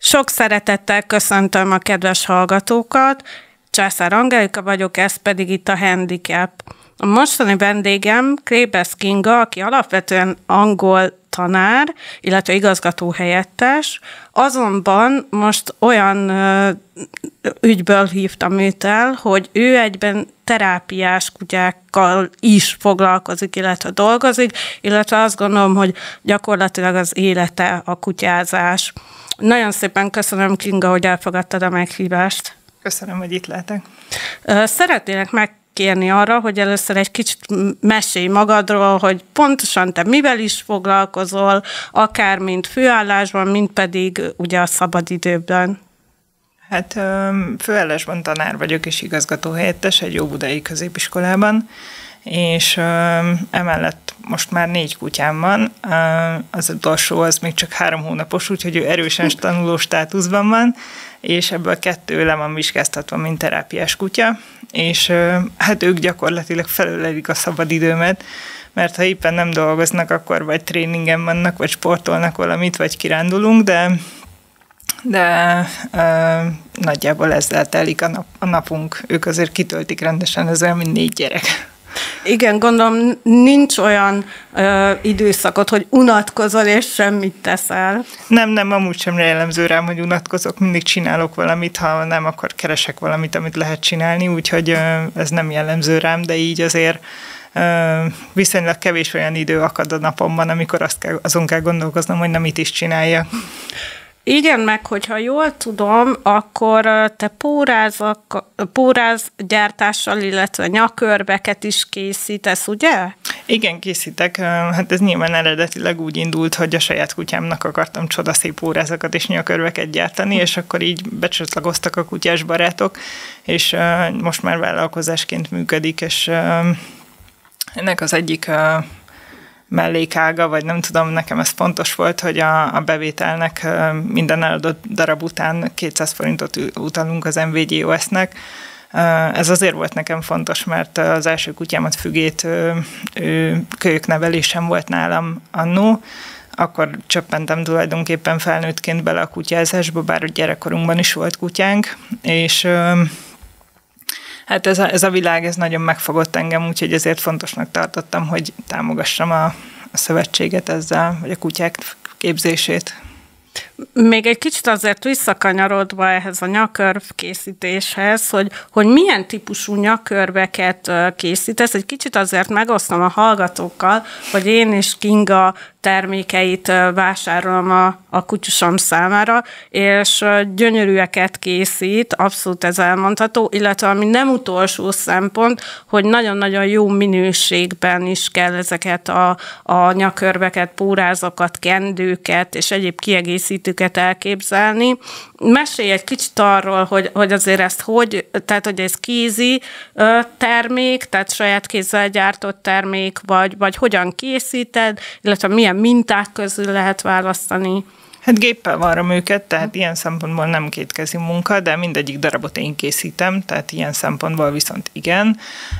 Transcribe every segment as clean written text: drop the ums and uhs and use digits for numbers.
Sok szeretettel köszöntöm a kedves hallgatókat. Császár Angelika vagyok, ez pedig itt a Handicap. A mostani vendégem Klébesz Kinga, aki alapvetően angol tanár, illetve igazgatóhelyettes, azonban most olyan ügyből hívtam őt el, hogy ő egyben terápiás kutyákkal is foglalkozik, illetve dolgozik, illetve azt gondolom, hogy gyakorlatilag az élete a kutyázás. Nagyon szépen köszönöm, Kinga, hogy elfogadtad a meghívást. Köszönöm, hogy itt lehetek. Szeretnélek megkérni arra, hogy először egy kicsit mesélj magadról, hogy pontosan te mivel is foglalkozol, akár mint főállásban, mint pedig ugye a szabadidőben. Hát főállásban tanár vagyok és igazgatóhelyettes egy óbudai középiskolában, és emellett most már 4 kutyám van, az utolsó az még csak 3 hónapos, úgyhogy ő erősen tanuló státuszban van, és ebből 2 le van vizsgáztatva, mint terápiás kutya, és hát ők gyakorlatilag felölelik a szabadidőmet, mert ha éppen nem dolgoznak, akkor vagy tréningen vannak, vagy sportolnak valamit, vagy kirándulunk, de nagyjából ezzel telik a napunk. Ők azért kitöltik rendesen, ez olyan, mint 4 gyerek. Igen, gondolom nincs olyan időszakot, hogy unatkozol és semmit teszel. Nem, amúgy sem jellemző rám, hogy unatkozok, mindig csinálok valamit, ha nem, akkor keresek valamit, amit lehet csinálni, úgyhogy ez nem jellemző rám, de így azért viszonylag kevés olyan idő akad a napomban, amikor azon kell gondolkoznom, hogy nem mit is csináljak. Igen, meg hogyha jól tudom, akkor te pórázgyártással, illetve nyakörbeket is készítesz, ugye? Igen, készítek. Hát ez nyilván eredetileg úgy indult, hogy a saját kutyámnak akartam csodaszép pórázakat és nyakörbeket gyártani, és akkor így becsatlakoztak a kutyás barátok, és most már vállalkozásként működik, és ennek az egyik mellékága, vagy nem tudom, nekem ez fontos volt, hogy a bevételnek minden eladott darab után 200 forintot utalunk az MVGOS-nek. Ez azért volt nekem fontos, mert az első kutyámat, Fügét, kölyöknevelésem volt nálam annó, akkor csöppentem tulajdonképpen felnőttként bele a kutyázásba, bár a gyerekkorunkban is volt kutyánk, és hát ez a világ, ez nagyon megfogott engem, úgyhogy ezért fontosnak tartottam, hogy támogassam a szövetséget ezzel, vagy a kutyák képzését. Még egy kicsit azért visszakanyarodva ehhez a nyakörv készítéshez, hogy milyen típusú nyakörbeket készítesz, egy kicsit azért megosztom a hallgatókkal, hogy én és Kinga termékeit vásárolom a kutyusom számára, és gyönyörűeket készít, abszolút ez elmondható, illetve ami nem utolsó szempont, hogy nagyon-nagyon jó minőségben is kell ezeket a nyakörbeket, pórázokat, kendőket és egyéb kiegészítőket elképzelni. Mesélj egy kicsit arról, hogy azért ezt tehát hogy ez kézi termék, tehát saját kézzel gyártott termék, vagy hogyan készíted, illetve milyen minták közül lehet választani? Hát géppel varrom őket, tehát ilyen szempontból nem kétkezi munka, de mindegyik darabot én készítem, tehát ilyen szempontból viszont igen.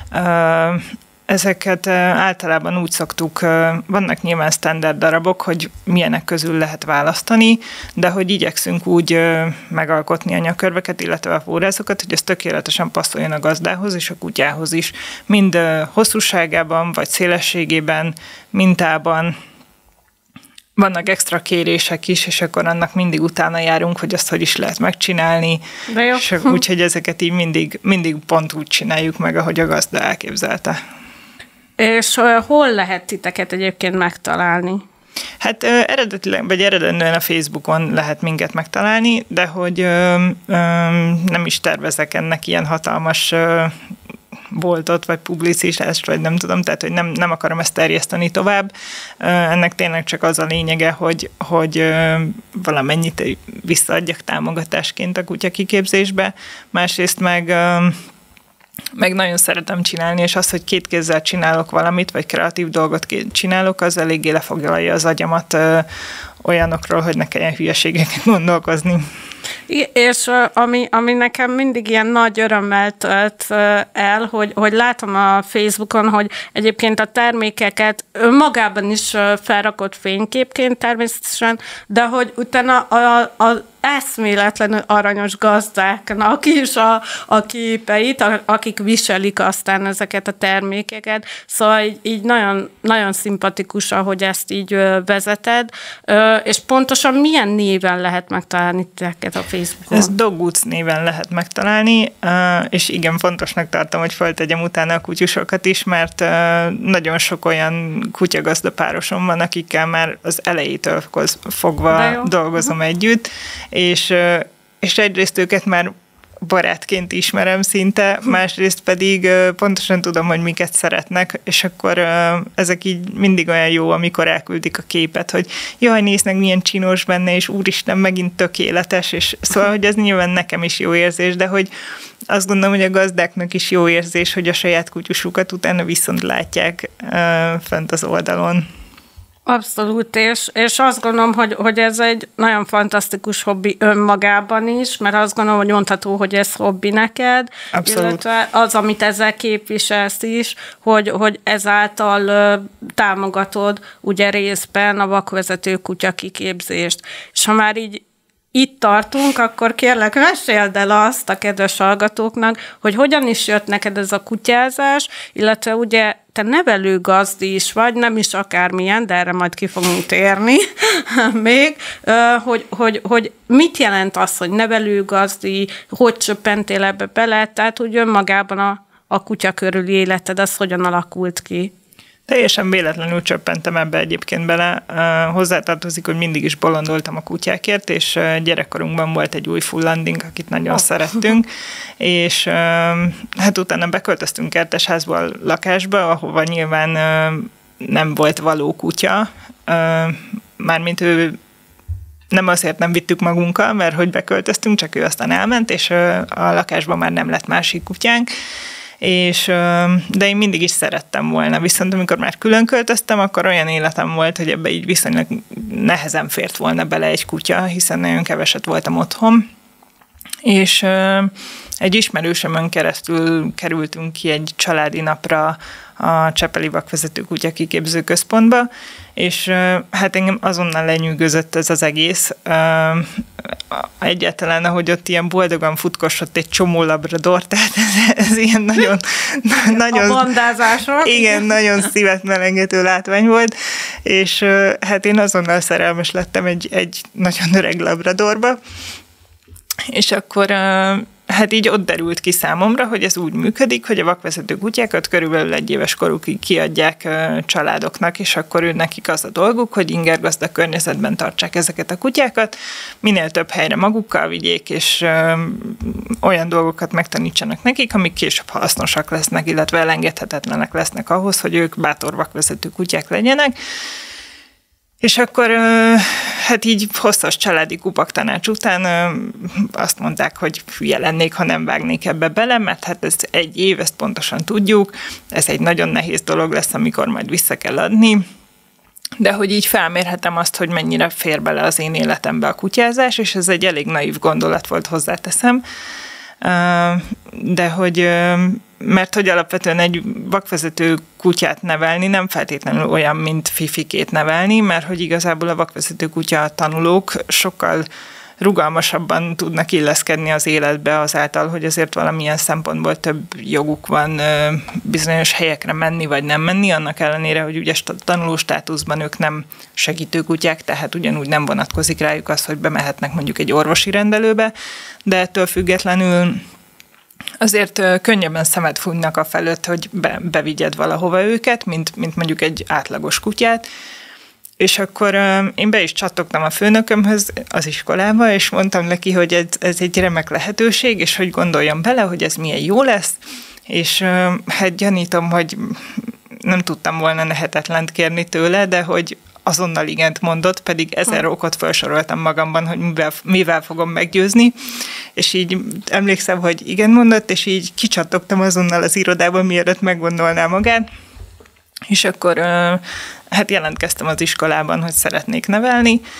Ezeket általában úgy szoktuk, vannak nyilván standard darabok, hogy milyenek közül lehet választani, de hogy igyekszünk úgy megalkotni a nyakörveket, illetve a pórázokat, hogy ez tökéletesen passzoljon a gazdához és a kutyához is. Mind hosszúságában, vagy szélességében, mintában. Vannak extra kérések is, és akkor annak mindig utána járunk, hogy azt hogy is lehet megcsinálni. Úgyhogy ezeket így mindig pont úgy csináljuk meg, ahogy a gazda elképzelte. És hol lehet titeket egyébként megtalálni? Hát eredendően a Facebookon lehet minket megtalálni, de hogy nem is tervezek ennek ilyen hatalmas boltot, vagy publicitást, vagy nem tudom, tehát hogy nem akarom ezt terjeszteni tovább. Ennek tényleg csak az a lényege, hogy valamennyit visszaadjak támogatásként a kutya kiképzésbe. Másrészt meg nagyon szeretem csinálni, és az, hogy 2 kézzel csinálok valamit, vagy kreatív dolgot csinálok, az eléggé lefoglalja az agyamat olyanokról, hogy ne kelljen hülyeségeket gondolkozni. És ami nekem mindig ilyen nagy örömmel tölt el, hogy látom a Facebookon, hogy egyébként a termékeket önmagában is felrakott fényképként természetesen, de hogy utána a eszméletlenül aranyos gazdáknak is a képeit, akik viselik aztán ezeket a termékeket. Szóval így nagyon, nagyon szimpatikus, ahogy ezt így vezeted. És pontosan milyen néven lehet megtalálni teket a Facebookon? Ez Dogguc néven lehet megtalálni, és igen, fontosnak tartom, hogy feltegyem utána a kutyusokat is, mert nagyon sok olyan kutyagazda párosom van, akikkel már az elejétől fogva dolgozom együtt, és egyrészt őket már barátként ismerem szinte, másrészt pedig pontosan tudom, hogy miket szeretnek, és akkor ezek így mindig olyan jó, amikor elküldik a képet, hogy jaj, néznek, milyen csinos benne, és úristen, megint tökéletes, és szóval, hogy ez nyilván nekem is jó érzés, de hogy azt gondolom, hogy a gazdáknak is jó érzés, hogy a saját kutyusukat utána viszont látják fent az oldalon. Abszolút, és azt gondolom, hogy ez egy nagyon fantasztikus hobbi önmagában is, mert azt gondolom, hogy mondható, hogy ez hobbi neked, abszolút. Illetve az, amit ezzel képviselsz is, hogy ezáltal támogatod ugye részben a vakvezető kutya kiképzést. És ha már így itt tartunk, akkor kérlek, meséld el azt a kedves hallgatóknak, hogy hogyan is jött neked ez a kutyázás, illetve ugye te nevelőgazdi is vagy, nem is akármilyen, de erre majd ki fogunk térni még, hogy mit jelent az, hogy nevelőgazdi, hogy csöppentél ebbe bele, tehát úgy önmagában a kutya körüli életed, az hogyan alakult ki? Teljesen véletlenül csöppentem ebbe egyébként bele. Hozzátartozik, hogy mindig is bolondoltam a kutyákért, és gyerekkorunkban volt egy új fullandink, akit nagyon szerettünk, és hát utána beköltöztünk kertesházból lakásba, ahova nyilván nem volt való kutya, mármint ő nem azért nem vittük magunkkal, mert hogy beköltöztünk, csak ő aztán elment, és a lakásban már nem lett másik kutyánk, de én mindig is szerettem volna, viszont amikor már külön költöztem, akkor olyan életem volt, hogy ebbe így viszonylag nehezen fért volna bele egy kutya, hiszen nagyon keveset voltam otthon, és egy ismerősömön keresztül kerültünk ki egy családi napra a Csepeli Vakvezető Kutya Kiképző Központba, és hát engem azonnal lenyűgözött ez az egész. Egyáltalán, ahogy ott ilyen boldogan futkosott egy csomó labrador, tehát ez ilyen nagyon... A bandázások. Igen, nagyon szívet melengető látvány volt, és hát én azonnal szerelmes lettem egy nagyon öreg labradorba, és akkor hát így ott derült ki számomra, hogy ez úgy működik, hogy a vakvezető kutyákat körülbelül 1 éves korukig kiadják családoknak, és akkor nekik az a dolguk, hogy ingergazda környezetben tartsák ezeket a kutyákat, minél több helyre magukkal vigyék, és olyan dolgokat megtanítsanak nekik, amik később hasznosak lesznek, illetve elengedhetetlenek lesznek ahhoz, hogy ők bátor vakvezető kutyák legyenek. És akkor hát így hosszas családi kupaktanács után azt mondták, hogy hülye lennék, ha nem vágnék ebbe bele, mert hát ez 1 év, ezt pontosan tudjuk, ez egy nagyon nehéz dolog lesz, amikor majd vissza kell adni, de hogy így felmérhetem azt, hogy mennyire fér bele az én életembe a kutyázás, és ez egy elég naív gondolat volt, hozzáteszem, de hogy mert hogy alapvetően egy vakvezető kutyát nevelni nem feltétlenül olyan, mint fifikét nevelni, mert hogy igazából a vakvezető kutya tanulók sokkal rugalmasabban tudnak illeszkedni az életbe azáltal, hogy azért valamilyen szempontból több joguk van bizonyos helyekre menni vagy nem menni, annak ellenére, hogy ugye tanuló státuszban ők nem segítőkutyák, tehát ugyanúgy nem vonatkozik rájuk az, hogy bemehetnek mondjuk egy orvosi rendelőbe, de ettől függetlenül azért könnyebben szemet fújnak a felett, hogy bevigyed valahova őket, mint mondjuk egy átlagos kutyát. És akkor én be is csattogtam a főnökömhöz az iskolába, és mondtam neki, hogy ez egy remek lehetőség, és hogy gondoljam bele, hogy ez milyen jó lesz, és hát gyanítom, hogy nem tudtam volna nehetetlent kérni tőle, de hogy azonnal igent mondott, pedig 1000 okot felsoroltam magamban, hogy mivel fogom meggyőzni, és így emlékszem, hogy igen mondott, és így kicsattogtam azonnal az irodában, mielőtt meggondolná magát, és akkor hát jelentkeztem az iskolában, hogy szeretnék nevelni,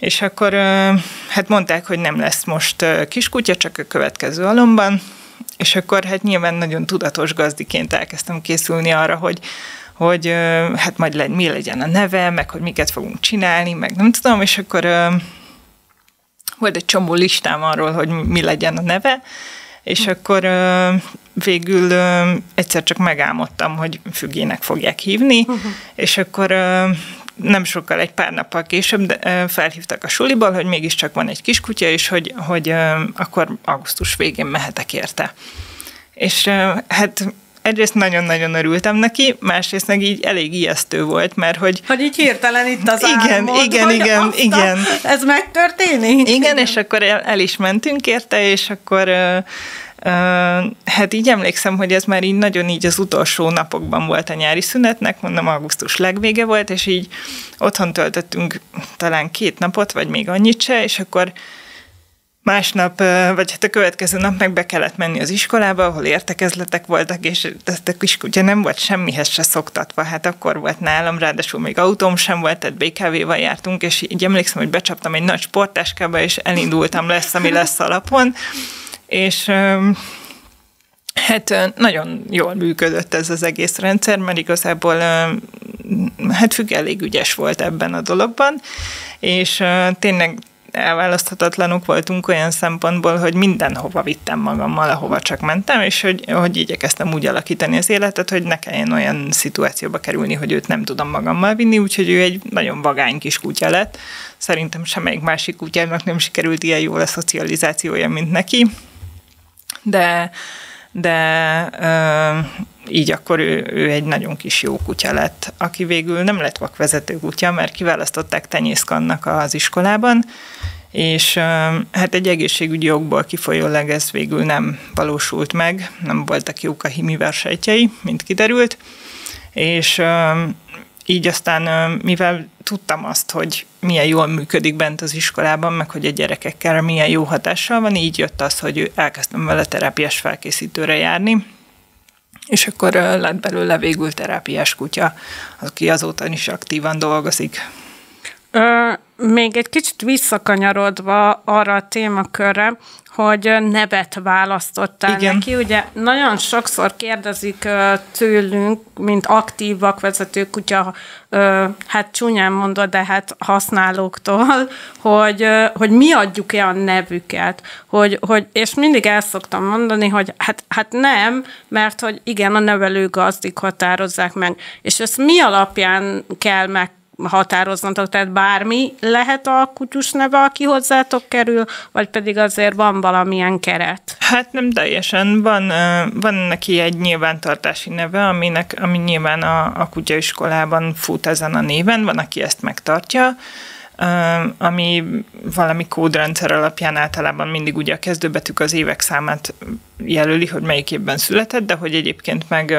És akkor hát mondták, hogy nem lesz most kiskutya, csak a következő alomban, és akkor hát nyilván nagyon tudatos gazdiként elkezdtem készülni arra, hogy hát majd mi legyen a neve, meg hogy miket fogunk csinálni, meg nem tudom, és akkor volt egy csomó listám arról, hogy mi legyen a neve, és akkor végül egyszer csak megálmodtam, hogy Fügének fogják hívni, és akkor nem sokkal, egy pár nappal később felhívtak a suliból, hogy mégiscsak van egy kiskutya, és hogy akkor augusztus végén mehetek érte. És hát egyrészt nagyon-nagyon örültem neki, másrészt meg így elég ijesztő volt, mert hogy így hirtelen itt az álmod, igen. Ez megtörténik? Igen, és akkor el is mentünk érte, és akkor hát így emlékszem, hogy ez már így nagyon így az utolsó napokban volt a nyári szünetnek, mondom, augusztus legvége volt, és így otthon töltöttünk talán 2 napot, vagy még annyit se, és akkor másnap, vagy hát a következő nap meg be kellett menni az iskolába, ahol értekezletek voltak, és ezt a kiskutya nem volt semmihez se szoktatva. Hát akkor volt nálam, ráadásul még autóm sem volt, tehát BKV-val jártunk, és így emlékszem, hogy becsaptam egy nagy sporttáskába, és elindultam lesz, ami lesz alapon. És hát nagyon jól működött ez az egész rendszer, mert igazából hát Füge elég ügyes volt ebben a dologban, és tényleg elválaszthatatlanok voltunk olyan szempontból, hogy mindenhova vittem magammal, ahova csak mentem, és hogy igyekeztem úgy alakítani az életet, hogy ne kelljen olyan szituációba kerülni, hogy őt nem tudom magammal vinni, úgyhogy ő egy nagyon vagány kis kutya lett. Szerintem semmelyik másik kutyának nem sikerült ilyen jól a szocializációja, mint neki, de így akkor ő egy nagyon kis jó kutya lett, aki végül nem lett vakvezető kutya, mert kiválasztották tenyészkannak az iskolában, és hát egy egészségügyi jogból kifolyólag ez végül nem valósult meg, nem voltak jók a himivel sejtjei, mint kiderült, és így aztán, mivel tudtam azt, hogy milyen jól működik bent az iskolában, meg hogy a gyerekekkel milyen jó hatással van, így jött az, hogy elkezdtem vele terápiás felkészítőre járni, és akkor lett belőle végül terápiás kutya, aki azóta is aktívan dolgozik. Még egy kicsit visszakanyarodva arra a témakörre, hogy nevet választottál neki. Ugye nagyon sokszor kérdezik tőlünk, mint aktív vakvezető kutya, hát csúnyán mondod, de hát használóktól, hogy mi adjuk-e a nevüket. És mindig el szoktam mondani, hogy hát nem, mert hogy igen, a nevelőgazdik határozzák meg. És ezt mi alapján kell meghatároznotok, tehát bármi lehet a kutyus neve, aki hozzátok kerül, vagy pedig azért van valamilyen keret? Hát nem teljesen. Van neki egy nyilvántartási neve, ami nyilván a kutyaiskolában fut ezen a néven, van, aki ezt megtartja, ami valami kódrendszer alapján általában mindig ugye a kezdőbetűk az évek számát jelöli, hogy melyik évben született, de hogy egyébként meg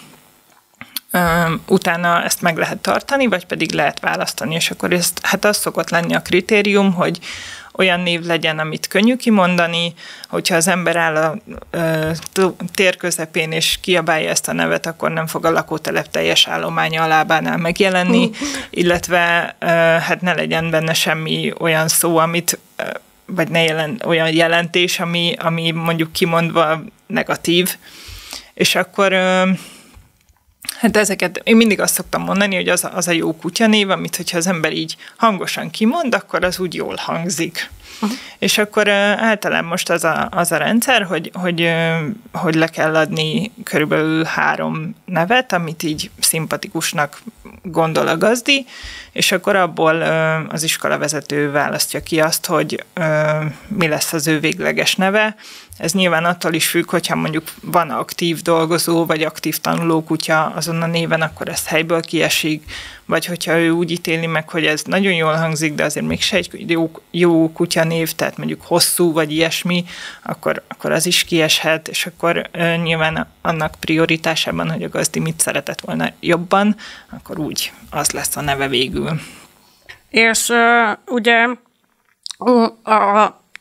utána ezt meg lehet tartani, vagy pedig lehet választani, és akkor hát az szokott lenni a kritérium, hogy olyan név legyen, amit könnyű kimondani, hogyha az ember áll a tér közepén és kiabálja ezt a nevet, akkor nem fog a lakótelep teljes állománya a lábánál megjelenni, illetve hát ne legyen benne semmi olyan szó, vagy olyan jelentés, ami mondjuk kimondva negatív, és akkor hát ezeket, én mindig azt szoktam mondani, hogy az a jó kutyanév, amit hogyha az ember így hangosan kimond, akkor az úgy jól hangzik. És akkor általában most az a rendszer, hogy le kell adni körülbelül 3 nevet, amit így szimpatikusnak gondol a gazdi, és akkor abból az iskolavezető választja ki azt, hogy mi lesz az ő végleges neve. Ez nyilván attól is függ, hogyha mondjuk van aktív dolgozó, vagy aktív tanuló kutya azon a néven, akkor ez helyből kiesik, vagy hogyha ő úgy ítéli meg, hogy ez nagyon jól hangzik, de azért mégse egy jó kutyanév, tehát mondjuk hosszú, vagy ilyesmi, akkor az is kieshet, és akkor nyilván annak prioritásában, hogy a gazdi mit szeretett volna jobban, akkor úgy az lesz a neve végül. És ugye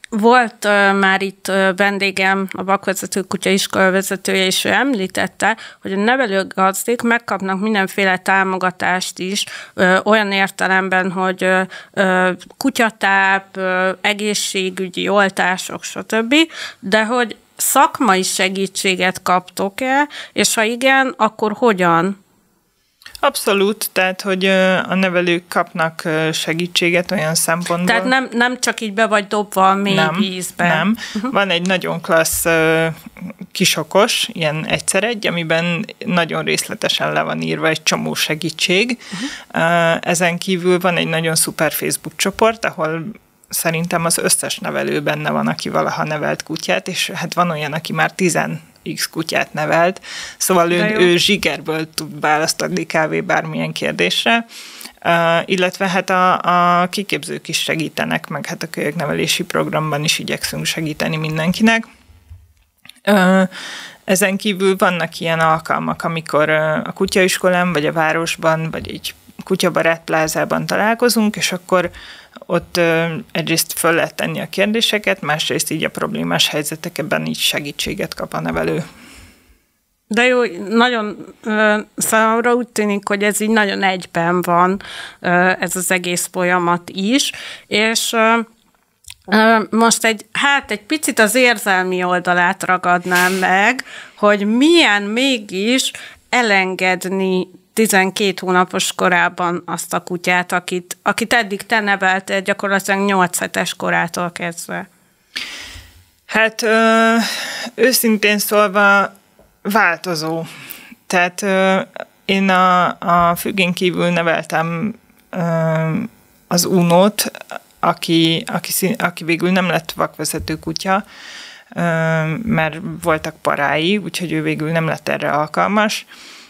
Volt már itt vendégem, a vakvezető kutyaiskola vezetője, és ő említette, hogy a nevelőgazdék megkapnak mindenféle támogatást is, olyan értelemben, hogy kutyatáp, egészségügyi oltások, stb., de hogy szakmai segítséget kaptok-e, és ha igen, akkor hogyan? Abszolút, tehát, hogy a nevelők kapnak segítséget olyan szempontból. Tehát nem csak így be vagy dobva a mély vízbe. Nem. Van egy nagyon klassz kisokos, ilyen egyszer-egy, amiben nagyon részletesen le van írva egy csomó segítség. Ezen kívül van egy nagyon szuper Facebook csoport, ahol szerintem az összes nevelő benne van, aki valaha nevelt kutyát, és hát van olyan, aki már 10x kutyát nevelt, szóval ő zsigerből tud választ adni kb. Bármilyen kérdésre, illetve hát a kiképzők is segítenek, meg hát a kölyöknevelési programban is igyekszünk segíteni mindenkinek. Ezen kívül vannak ilyen alkalmak, amikor a kutyaiskolán, vagy a városban, vagy egy kutyabarát plázában találkozunk, és akkor ott egyrészt föl lehet tenni a kérdéseket, másrészt így a problémás helyzetekben így segítséget kap a nevelő. De jó, nagyon számomra úgy tűnik, hogy ez így nagyon egyben van, ez az egész folyamat is, és most egy picit az érzelmi oldalát ragadnám meg, hogy milyen mégis elengedni 12 hónapos korában azt a kutyát, akit eddig te neveltél gyakorlatilag 8 hetes korától kezdve. Hát őszintén szólva változó. Tehát én a függén kívül neveltem az Unót, aki végül nem lett vakvezető kutya, mert voltak parái, úgyhogy ő végül nem lett erre alkalmas.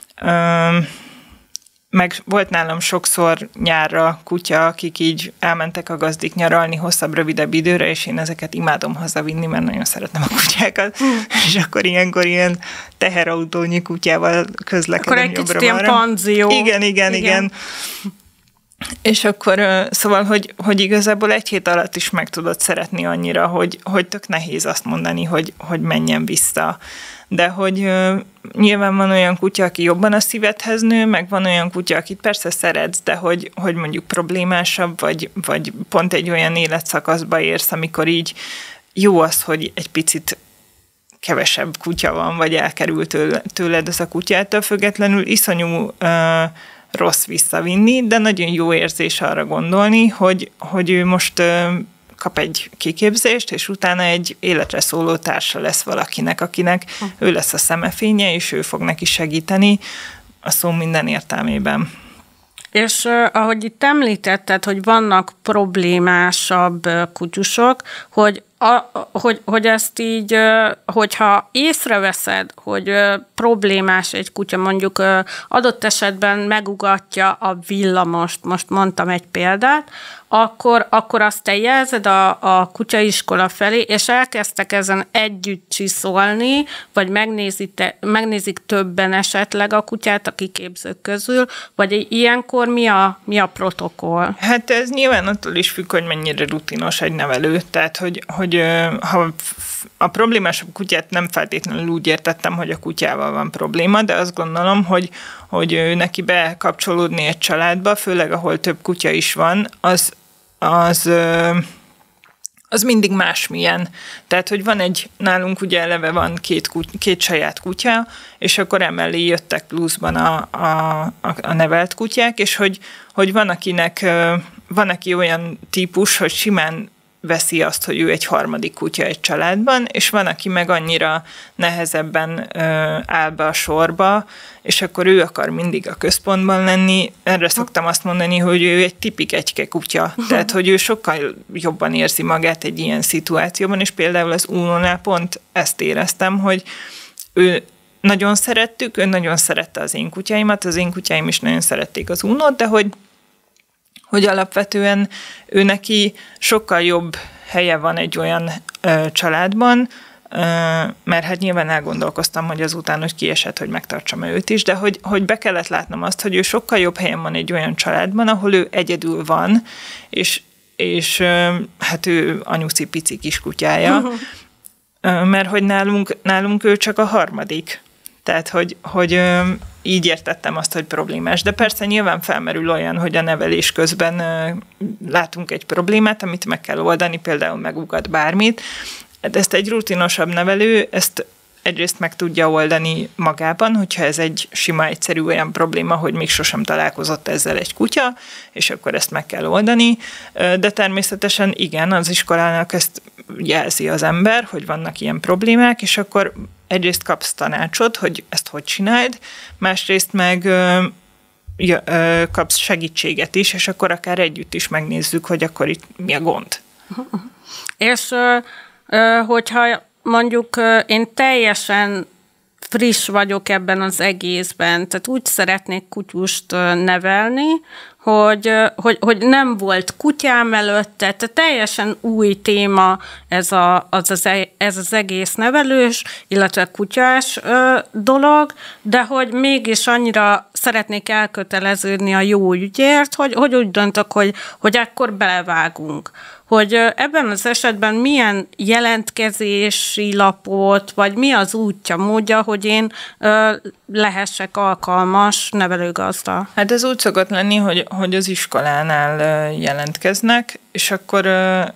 Meg volt nálam sokszor nyárra kutya, akik így elmentek a gazdik nyaralni hosszabb, rövidebb időre, és én ezeket imádom hazavinni, mert nagyon szeretem a kutyákat, és akkor ilyenkor ilyen teherautónyi kutyával közlekedem jobbra-balra. Akkor egy kicsit ilyen panzió. Igen. És akkor szóval, hogy igazából egy hét alatt is meg tudod szeretni annyira, hogy tök nehéz azt mondani, hogy menjen vissza. De hogy nyilván van olyan kutya, aki jobban a szívedhez nő, meg van olyan kutya, akit persze szeretsz, de hogy mondjuk problémásabb, vagy pont egy olyan életszakaszba érsz, amikor így jó az, hogy egy picit kevesebb kutya van, vagy elkerül tőled ez a kutyától függetlenül, iszonyú rossz visszavinni, de nagyon jó érzés arra gondolni, hogy ő most kap egy kiképzést, és utána egy életre szóló társa lesz valakinek, akinek ő lesz a szemefénye, és ő fog neki segíteni a szó minden értelmében. És ahogy itt említetted, hogy vannak problémásabb kutyusok, hogy ezt így, hogyha észreveszed, hogy problémás egy kutya, mondjuk adott esetben megugatja a villamost, most mondtam egy példát, akkor azt te jelzed a kutyaiskola felé, és elkezdtek ezen együtt csiszolni, vagy megnézik többen esetleg a kutyát a kiképzők közül, vagy ilyenkor mi a protokoll? Hát ez nyilván attól is függ, hogy mennyire rutinos egy nevelő. Tehát, hogy ha a problémásabb kutyát nem feltétlenül úgy értettem, hogy a kutyával van probléma, de azt gondolom, hogy neki bekapcsolódni egy családba, főleg ahol több kutya is van, az mindig másmilyen. Tehát, hogy van nálunk ugye eleve van két saját kutya, és akkor emellé jöttek pluszban a nevelt kutyák, és hogy van aki olyan típus, hogy simán veszi azt, hogy ő egy harmadik kutya egy családban, és van, aki meg annyira nehezebben áll be a sorba, és akkor ő akar mindig a központban lenni. Erre szoktam azt mondani, hogy ő egy tipik egyke kutya. Tehát, hogy ő sokkal jobban érzi magát egy ilyen szituációban, és például az Unónál pont ezt éreztem, hogy ő nagyon szerettük, ő nagyon szerette az én kutyáimat, az én kutyáim is nagyon szerették az Unót, de hogy alapvetően ő neki sokkal jobb helye van egy olyan családban, mert hát nyilván elgondolkoztam, hogy azután, hogy kiesett, hogy megtartsam őt is, de hogy be kellett látnom azt, hogy ő sokkal jobb helyen van egy olyan családban, ahol ő egyedül van, és és hát ő anyuci pici kiskutyája, mert hogy nálunk ő csak a harmadik. Tehát, hogy így értettem azt, hogy problémás. De persze nyilván felmerül olyan, hogy a nevelés közben látunk egy problémát, amit meg kell oldani, például megugat bármit. De ezt egy rutinosabb nevelő, ezt egyrészt meg tudja oldani magában, hogyha ez egy sima, egyszerű olyan probléma, hogy még sosem találkozott ezzel egy kutya, és akkor ezt meg kell oldani. De természetesen igen, az iskolának ezt jelzi az ember, hogy vannak ilyen problémák, és akkor egyrészt kapsz tanácsot, hogy ezt hogy csináld, másrészt meg kapsz segítséget is, és akkor akár együtt is megnézzük, hogy akkor itt mi a gond. És hogyha mondjuk én teljesen friss vagyok ebben az egészben, tehát úgy szeretnék kutyust nevelni, hogy nem volt kutyám előtte, tehát teljesen új téma ez az egész nevelős, illetve kutyás dolog, de hogy mégis annyira szeretnék elköteleződni a jó ügyért, hogy úgy döntök, hogy akkor belevágunk. Hogy ebben az esetben milyen jelentkezési lapot, vagy mi az útja, módja, hogy én lehessek alkalmas nevelőgazda? Hát ez úgy szokott lenni, hogy az iskolánál jelentkeznek, és akkor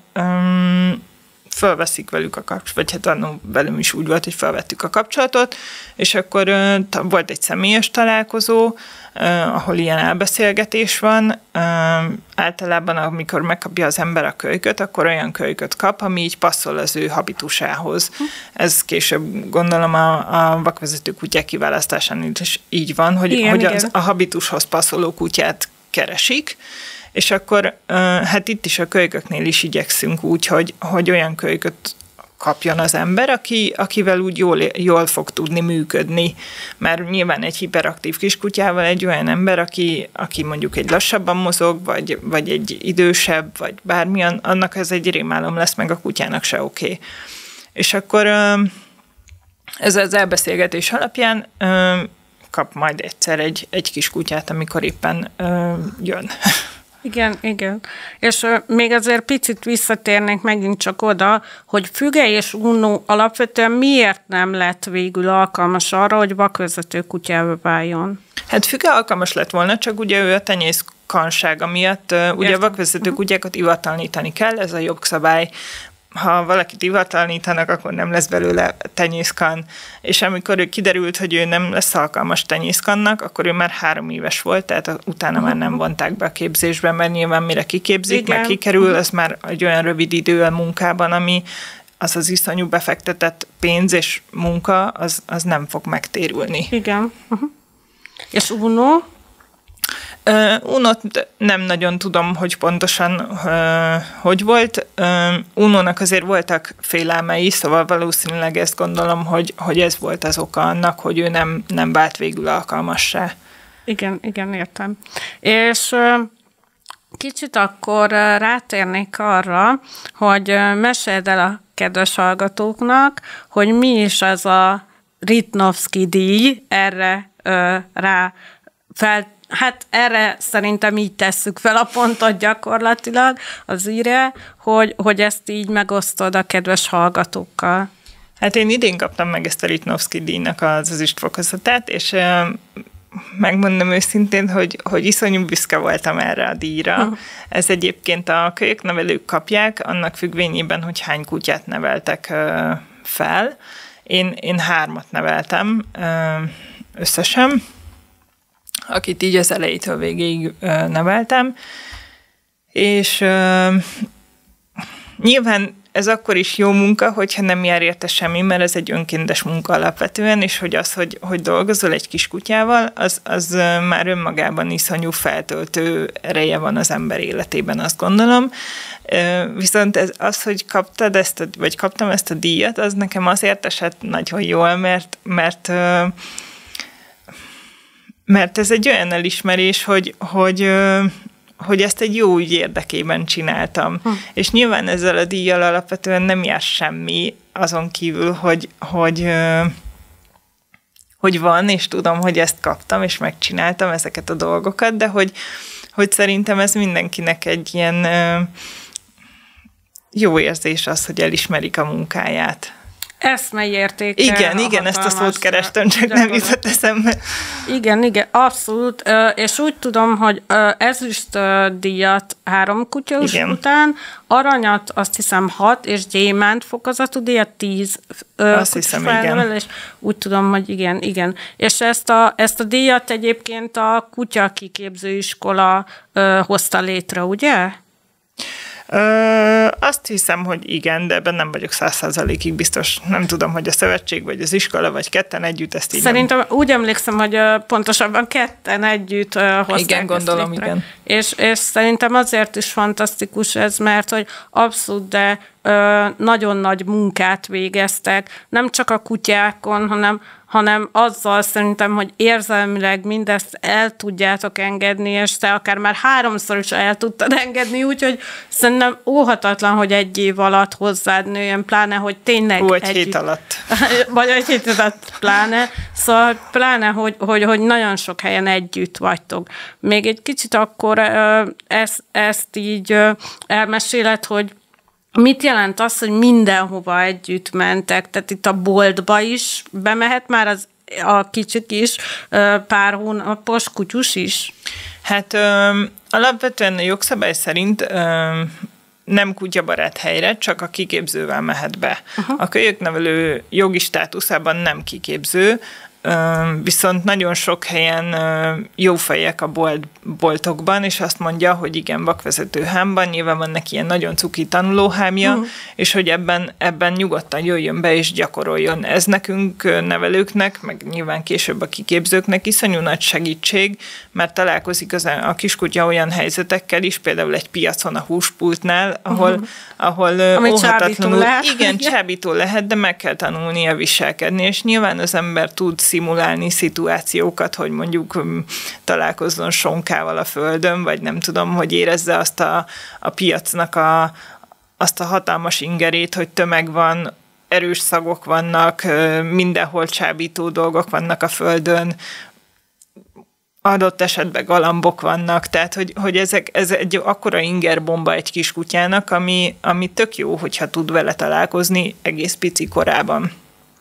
felveszik velük a kapcsolatot, vagy hát annól velem is úgy volt, hogy felvettük a kapcsolatot, és akkor volt egy személyes találkozó, ahol ilyen elbeszélgetés van. Általában, amikor megkapja az ember a kölyköt, akkor olyan kölyköt kap, ami így passzol az ő habitusához. Ez később gondolom a vakvezető kutyák kiválasztásánál is így van, hogy igen. A habitushoz passzoló kutyát keresik, és akkor hát itt is a kölyköknél is igyekszünk úgy, hogy olyan kölyköt kapjon az ember, akivel úgy jól fog tudni működni. Mert nyilván egy hiperaktív kiskutyával egy olyan ember, aki mondjuk egy lassabban mozog, vagy egy idősebb, vagy bármilyen, annak ez egy rémálom lesz, meg a kutyának se oké. És akkor ez az elbeszélgetés alapján kap majd egyszer egy kis kutyát, amikor éppen jön. Igen. És még azért picit visszatérnék megint csak oda, hogy Füge és Uno alapvetően miért nem lett végül alkalmas arra, hogy vakvezető kutyává váljon? Hát Füge alkalmas lett volna, csak ugye ő a tenyészkansága miatt, ugye a vakvezető kutyákat ivatalnítani kell, ez a jogszabály. Ha valakit ivatalnítanak, akkor nem lesz belőle tenyészkan. És amikor kiderült, hogy ő nem lesz alkalmas tenyészkannak, akkor ő már 3 éves volt, tehát utána már nem vonták be a képzésbe, mert nyilván mire kiképzik, meg kikerül, az már egy olyan rövid idő a munkában, ami az iszonyú befektetett pénz és munka, az nem fog megtérülni. Igen. És Uno? Unot nem nagyon tudom, hogy pontosan hogy volt. Unónak azért voltak félelmei, szóval valószínűleg ezt gondolom, hogy ez volt az oka annak, hogy ő nem vált végül alkalmassá. Igen, értem. És kicsit akkor rátérnék arra, hogy meséld el a kedves hallgatóknak, hogy mi is az a Ritnovszky-díj, erre Hát erre szerintem így tesszük fel a pontot gyakorlatilag az íre, hogy ezt így megosztod a kedves hallgatókkal. Hát én idén kaptam meg ezt a Ritnovszky-díjnak az ezüstfokozatát, és megmondom őszintén, hogy iszonyú büszke voltam erre a díjra. Ez egyébként a kölyöknevelők kapják, annak függvényében, hogy hány kutyát neveltek fel. Én 3 neveltem összesen, akit így az elejétől végéig neveltem, és nyilván ez akkor is jó munka, hogyha nem jár érte semmi, mert ez egy önkéntes munka alapvetően, és hogy dolgozol egy kis kutyával, az már önmagában iszonyú feltöltő ereje van az ember életében, azt gondolom. Viszont hogy kaptam ezt a díjat, az nekem azért esett nagyon jól, mert ez egy olyan elismerés, hogy ezt egy jó ügy érdekében csináltam. És nyilván ezzel a díjjal alapvetően nem jár semmi azon kívül, hogy van, és tudom, hogy ezt kaptam, és megcsináltam ezeket a dolgokat, de hogy szerintem ez mindenkinek egy ilyen jó érzés az, hogy elismerik a munkáját. Eszmei értéke. Igen, ezt a szót kerestem, csak nem jutott eszembe. Igen, abszolút. És úgy tudom, hogy ezüst díjat 3 kutyus után, aranyat azt hiszem 6, és gyémánt fokozatú díjat 10 azt hiszem, igen. És úgy tudom, hogy igen. És ezt a díjat egyébként a kutya kiképzőiskola hozta létre, ugye? Azt hiszem, hogy igen, de ebben nem vagyok 100%-ig biztos. Nem tudom, hogy a szövetség, vagy az iskola, vagy ketten együtt ezt így. Szerintem úgy emlékszem, hogy pontosabban ketten együtt hozták. Igen, gondolom, igen. És szerintem azért is fantasztikus ez, mert hogy abszolút, de nagyon nagy munkát végeztek, nem csak a kutyákon, hanem azzal szerintem, hogy érzelmileg mindezt el tudjátok engedni, és te akár már 3-szor is el tudtad engedni, úgyhogy szerintem óhatatlan, hogy 1 év alatt hozzád nőjön, pláne, hogy tényleg egy hét alatt. Vagy 1 hét alatt pláne. Szóval pláne, hogy nagyon sok helyen együtt vagytok. Még egy kicsit akkor ezt így elmeséled, hogy mit jelent az, hogy mindenhova együtt mentek? Tehát itt a boltba is bemehet már a kicsik is, pár hónapos kutyus is? Hát alapvetően a jogszabály szerint nem kutyabarát helyre, csak a kiképzővel mehet be. A kölyöknevelő jogi státuszában nem kiképző, viszont nagyon sok helyen jó fejek a boltokban, és azt mondja, hogy igen, vakvezetőhámban nyilván van neki ilyen nagyon cuki tanulóhámja, és hogy ebben nyugodtan jöjjön be és gyakoroljon. Ez nekünk nevelőknek, meg nyilván később a kiképzőknek iszonyú nagy segítség, mert találkozik a kiskutya olyan helyzetekkel is, például egy piacon a húspultnál, ahol óhatatlanul, csábító lehet, de meg kell tanulnia viselkedni, és nyilván az ember tud szimulálni szituációkat, hogy mondjuk találkozzon sonkával a földön, vagy nem tudom, hogy érezze azt a piacnak azt a hatalmas ingerét, hogy tömeg van, erős szagok vannak, mindenhol csábító dolgok vannak a földön, adott esetben galambok vannak, tehát hogy ez egy akkora ingerbomba egy kiskutyának, ami tök jó, hogyha tud vele találkozni egész pici korában.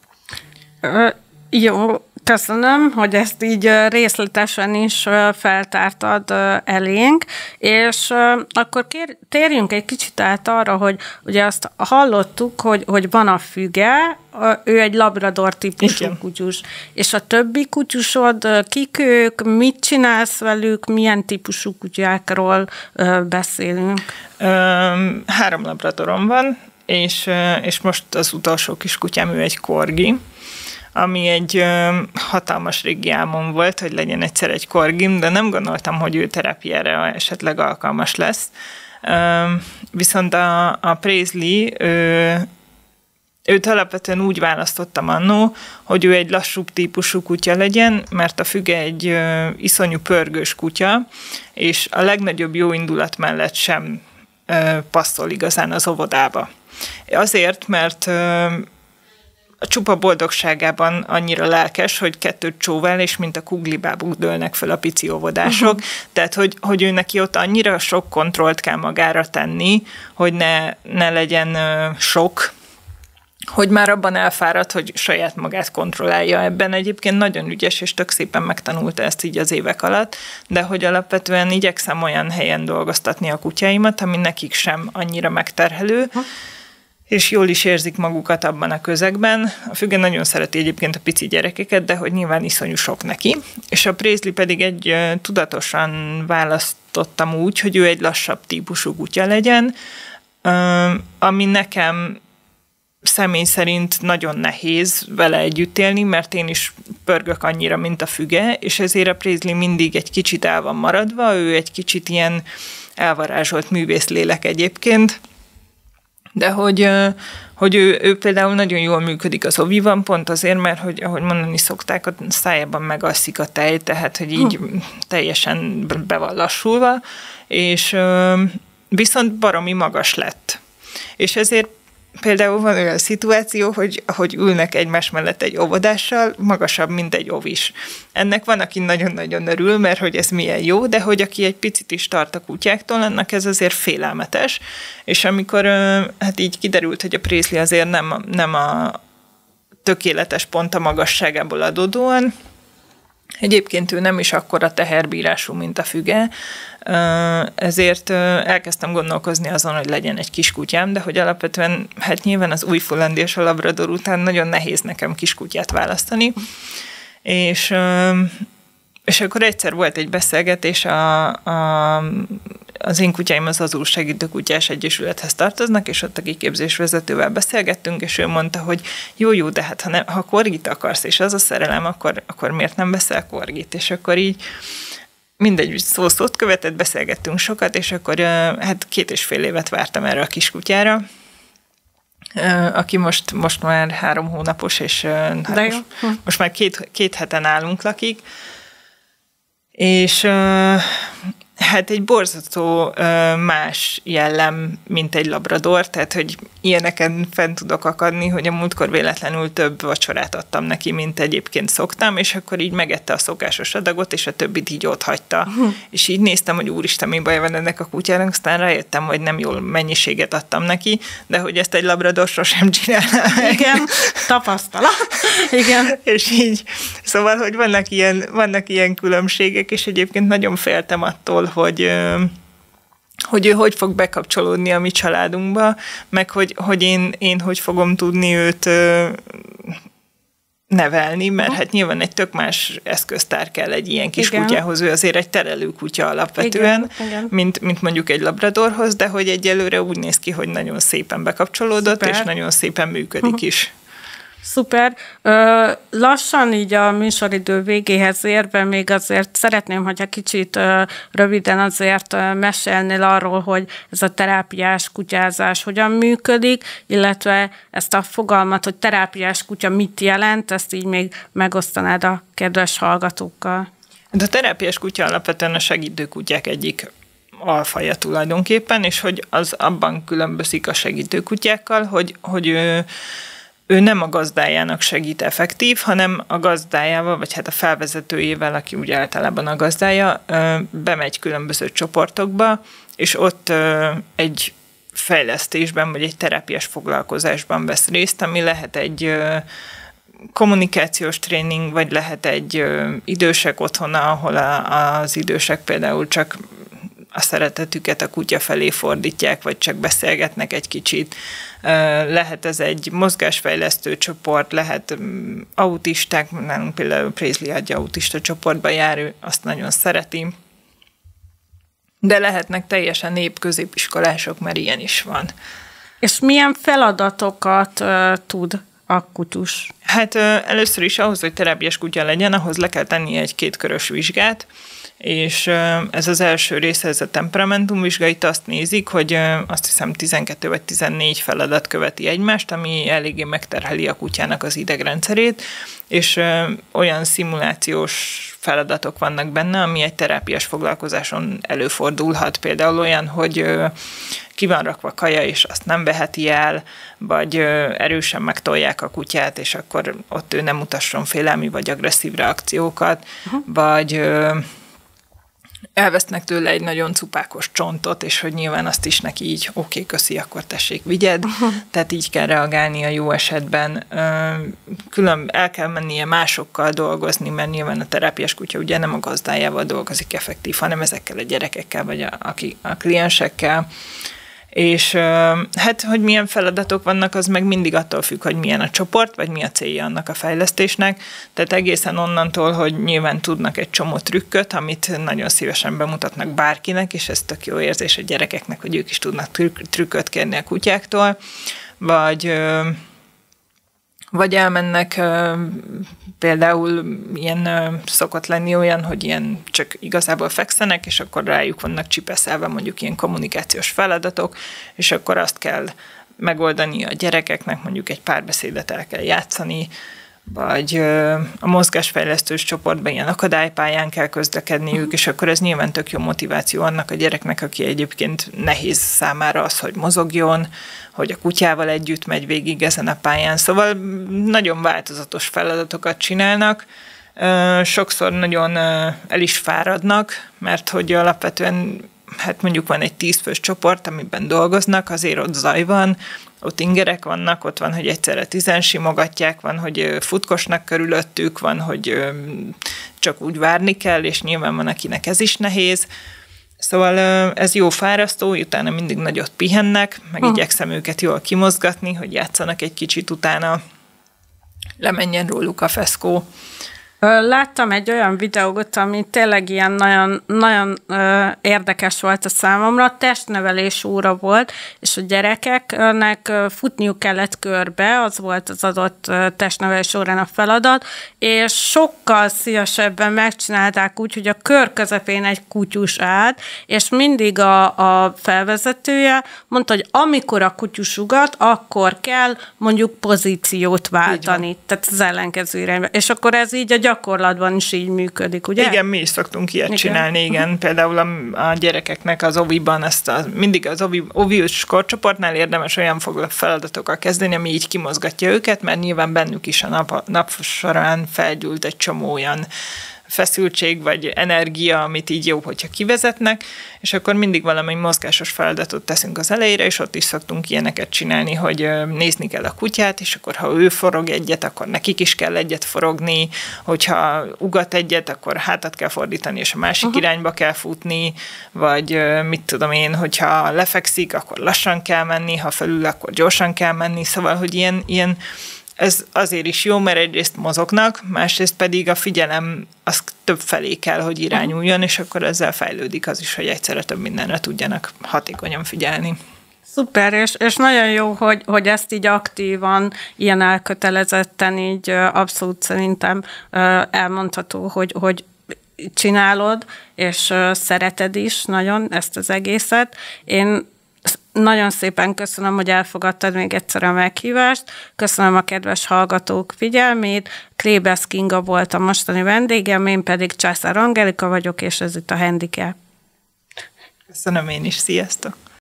Jó, köszönöm, hogy ezt így részletesen is feltártad elénk, és akkor térjünk egy kicsit át arra, hogy ugye azt hallottuk, hogy van a füge, ő egy labrador típusú kutyus, és a többi kutyusod, kik ők, mit csinálsz velük, milyen típusú kutyákról beszélünk? 3 labradorom van, és most az utolsó kiskutyám, ő egy korgi, ami egy hatalmas régi álmom volt, hogy legyen egyszer egy korgim, de nem gondoltam, hogy ő terápiára esetleg alkalmas lesz. Viszont a Paisley, őt alapvetően úgy választottam annó, hogy ő egy lassúbb típusú kutya legyen, mert a füge egy iszonyú pörgős kutya, és a legnagyobb jó indulat mellett sem passzol igazán az óvodába. Azért, mert a csupa boldogságában annyira lelkes, hogy 2 csóvál, és mint a kuglibábuk dőlnek fel a pici óvodások. Tehát, hogy ő neki ott annyira sok kontrollt kell magára tenni, hogy ne legyen sok, hogy már abban elfáradt, hogy saját magát kontrollálja. Ebben egyébként nagyon ügyes, és tök szépen megtanulta ezt így az évek alatt, de hogy alapvetően igyekszem olyan helyen dolgoztatni a kutyáimat, ami nekik sem annyira megterhelő, és jól is érzik magukat abban a közegben. A füge nagyon szereti egyébként a pici gyerekeket, de hogy nyilván iszonyú sok neki. És a Paisley pedig tudatosan választottam úgy, hogy ő egy lassabb típusú kutya legyen, ami nekem személy szerint nagyon nehéz vele együtt élni, mert én is pörgök annyira, mint a füge, és ezért a Paisley mindig egy kicsit el van maradva, ő egy kicsit ilyen elvarázsolt művészlélek egyébként, de hogy ő például nagyon jól működik az oviban, pont azért, mert hogy ahogy mondani szokták, a szájában megalszik a tej, tehát hogy így teljesen be van lassulva, és viszont baromi magas lett. És ezért például van olyan szituáció, hogy ülnek egymás mellett egy óvodással, magasabb, mint egy óvis. Ennek van, aki nagyon-nagyon örül, mert hogy ez milyen jó, de hogy aki egy picit is tart a kutyáktól, annak ez azért félelmetes. És amikor hát így kiderült, hogy a Prészli azért nem a tökéletes pont a magasságából adódóan, egyébként ő nem is akkora teherbírású, mint a füge, ezért elkezdtem gondolkozni azon, hogy legyen egy kiskutyám, de hogy alapvetően, hát nyilván az újfulandi és a labrador után nagyon nehéz nekem kiskutyát választani, és akkor egyszer volt egy beszélgetés, az én kutyáim az Azul Segítő Kutyás Egyesülethez tartoznak, és ott a kiképzésvezetővel beszélgettünk, és ő mondta, hogy jó, de hát ha korgit akarsz, és az a szerelem, akkor miért nem veszel korgit? És akkor így mindegy, szó-szót követett, beszélgettünk sokat, és akkor hát 2,5 évet vártam erre a kiskutyára, aki most már 3 hónapos, és most már két heten nálunk lakik, és hát egy borzasztó más jellem, mint egy labrador, tehát hogy ilyeneken fent tudok akadni, hogy a múltkor véletlenül több vacsorát adtam neki, mint egyébként szoktam, és akkor így megette a szokásos adagot, és a többit így ott hagyta. És így néztem, hogy úristen, mi baj van ennek a kutyának, aztán rájöttem, hogy nem jól mennyiséget adtam neki, de hogy ezt egy labrador sosem csinálná. Igen, tapasztalat. Igen. És így, szóval, hogy vannak ilyen különbségek, és egyébként nagyon féltem attól, hogy ő hogy fog bekapcsolódni a mi családunkba, meg hogy én hogy fogom tudni őt nevelni, mert hát nyilván egy tök más eszköztár kell egy ilyen kis kutyához, ő azért egy terelő kutya alapvetően, igen. Mint mondjuk egy labradorhoz, de hogy egyelőre úgy néz ki, hogy nagyon szépen bekapcsolódott, szuper. És nagyon szépen működik is. Szuper. Lassan így a műsoridő végéhez érve még azért szeretném, hogyha kicsit röviden azért mesélnél arról, hogy ez a terápiás kutyázás hogyan működik, illetve ezt a fogalmat, hogy terápiás kutya mit jelent, ezt így még megosztanád a kedves hallgatókkal. De a terápiás kutya alapvetően a segítő kutyák egyik alfaja tulajdonképpen, és hogy az abban különbözik a segítő kutyákkal, hogy ő nem a gazdájának segít effektív, hanem a gazdájával, vagy hát a felvezetőjével, aki úgy általában a gazdája, bemegy különböző csoportokba, és ott egy fejlesztésben, vagy egy terápiás foglalkozásban vesz részt, ami lehet egy kommunikációs tréning, vagy lehet egy idősek otthona, ahol az idősek például csak a szeretetüket a kutya felé fordítják, vagy csak beszélgetnek egy kicsit. Lehet ez egy mozgásfejlesztő csoport, lehet autisták, nálunk például Prészli egy autista csoportba jár, ő azt nagyon szereti. De lehetnek teljesen népközépiskolások, mert ilyen is van. És milyen feladatokat tud a kutyus? Hát először is ahhoz, hogy terápiás kutya legyen, ahhoz le kell tenni egy 2 körös vizsgát, és ez az első része, ez a temperamentumvizsga, itt azt nézik, hogy azt hiszem 12 vagy 14 feladat követi egymást, ami eléggé megterheli a kutyának az idegrendszerét, és olyan szimulációs feladatok vannak benne, ami egy terápiás foglalkozáson előfordulhat. Például olyan, hogy ki van rakva kaja, és azt nem veheti el, vagy erősen megtolják a kutyát, és akkor ott ő nem mutasson félelmi vagy agresszív reakciókat, vagy elvesznek tőle egy nagyon cupákos csontot, és hogy nyilván azt is neki így oké, köszi, akkor tessék, vigyed. Tehát így kell reagálnia jó esetben. Külön el kell mennie másokkal dolgozni, mert nyilván a terápiás kutya ugye nem a gazdájával dolgozik effektív, hanem ezekkel a gyerekekkel, vagy a kliensekkel. És hát, hogy milyen feladatok vannak, az meg mindig attól függ, hogy milyen a csoport, vagy mi a célja annak a fejlesztésnek. Tehát egészen onnantól, hogy nyilván tudnak egy csomó trükköt, amit nagyon szívesen bemutatnak bárkinek, és ez tök jó érzés a gyerekeknek, hogy ők is tudnak trükköt kérni a kutyáktól, vagy elmennek, például ilyen szokott lenni olyan, hogy ilyen csak igazából fekszenek, és akkor rájuk vannak csipeszelve mondjuk ilyen kommunikációs feladatok, és akkor azt kell megoldani a gyerekeknek, mondjuk egy párbeszédet el kell játszani, vagy a mozgásfejlesztős csoportban ilyen akadálypályán kell közlekedniük, és akkor ez nyilván tök jó motiváció annak a gyereknek, aki egyébként nehéz számára az, hogy mozogjon, hogy a kutyával együtt megy végig ezen a pályán. Szóval nagyon változatos feladatokat csinálnak, sokszor nagyon el is fáradnak, mert hogy alapvetően hát mondjuk van egy 10 fős csoport, amiben dolgoznak, azért ott zaj van, ott ingerek vannak, ott van, hogy egyszerre 10-en simogatják, van, hogy futkosnak körülöttük, van, hogy csak úgy várni kell, és nyilván van, akinek ez is nehéz. Szóval ez jó fárasztó, utána mindig nagyot pihennek, meg igyekszem őket jól kimozgatni, hogy játszanak egy kicsit, utána lemenjen róluk a feszkó. Láttam egy olyan videót, ami tényleg ilyen nagyon, nagyon érdekes volt a számomra, testnevelés óra volt, és a gyerekeknek futniuk kellett körbe, az volt az adott testnevelés órán a feladat, és sokkal szívesebben megcsinálták úgy, hogy a kör közepén egy kutyus állt, és mindig a felvezetője mondta, hogy amikor a kutyus ugat, akkor kell mondjuk pozíciót váltani, tehát az ellenkező irányba. És akkor ez így a gyakorlatban is így működik, ugye? Igen, mi is szoktunk ilyet csinálni, igen. Például a gyerekeknek az oviban mindig az ovius korcsoportnál érdemes olyan feladatokkal kezdeni, ami így kimozgatja őket, mert nyilván bennük is a nap során felgyűlt egy csomó olyan feszültség vagy energia, amit így jó, hogyha kivezetnek, és akkor mindig valami mozgásos feladatot teszünk az elejére, és ott is szoktunk ilyeneket csinálni, hogy nézni kell a kutyát, és akkor ha ő forog egyet, akkor nekik is kell egyet forogni, hogyha ugat egyet, akkor hátat kell fordítani, és a másik irányba kell futni, vagy mit tudom én, hogyha lefekszik, akkor lassan kell menni, ha felül, akkor gyorsan kell menni, szóval, hogy ilyen ez azért is jó, mert egyrészt mozognak, másrészt pedig a figyelem az több felé kell, hogy irányuljon, és akkor ezzel fejlődik az is, hogy egyszerre több mindenre tudjanak hatékonyan figyelni. Szuper, és nagyon jó, hogy ezt így aktívan, ilyen elkötelezetten így abszolút szerintem elmondható, hogy csinálod, és szereted is nagyon ezt az egészet. Én nagyon szépen köszönöm, hogy elfogadtad még egyszer a meghívást. Köszönöm a kedves hallgatók figyelmét. Klébesz Kinga volt a mostani vendégem, én pedig Császár Angelika vagyok, és ez itt a Handicap. Köszönöm én is, sziasztok!